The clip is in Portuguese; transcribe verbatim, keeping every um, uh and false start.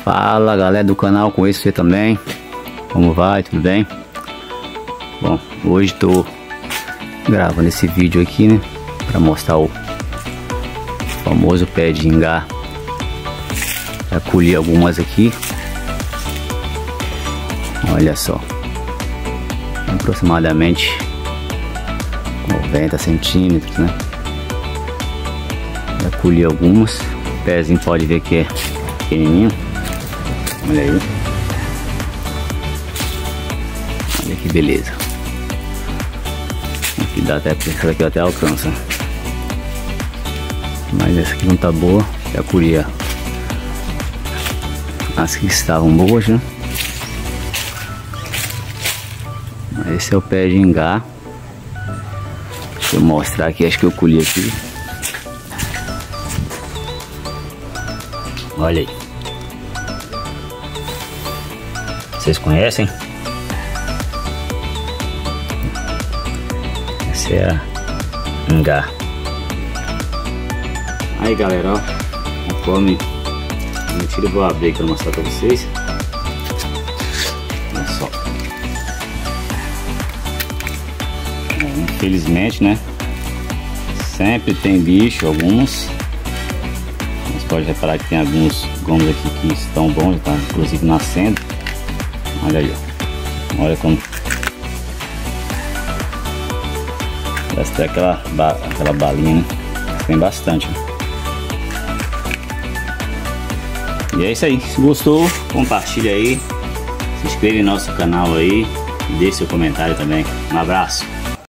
Fala galera do canal, conheço você também. Como vai? Tudo bem? Bom, hoje tô gravando esse vídeo aqui, né, para mostrar o famoso pé de ingá. Já colhi algumas aqui. Olha só, aproximadamente noventa centímetros, né? Já colhi algumas. O pezinho pode ver que é pequenininho. Olha aí. Olha que beleza. Aqui dá até, essa aqui até alcança. Mas essa aqui não tá boa. Já colhi as que estavam boas, né? Esse é o pé de ingá. Deixa eu mostrar aqui, acho que eu colhi aqui. Olha aí. Vocês conhecem? Essa é a ingá. Aí galera, ó, conforme mentira, eu vou abrir aqui para mostrar para vocês. Olha só. Infelizmente, né? Sempre tem bicho, alguns. Você pode reparar que tem alguns gomos aqui que estão bons, tá? Inclusive nascendo. Olha aí, ó. Olha como parece ter aquela, ba... aquela balinha, né? Tem bastante, ó. E é isso aí. Se gostou, compartilha aí. Se inscreve no nosso canal aí. E deixe seu comentário também. Um abraço.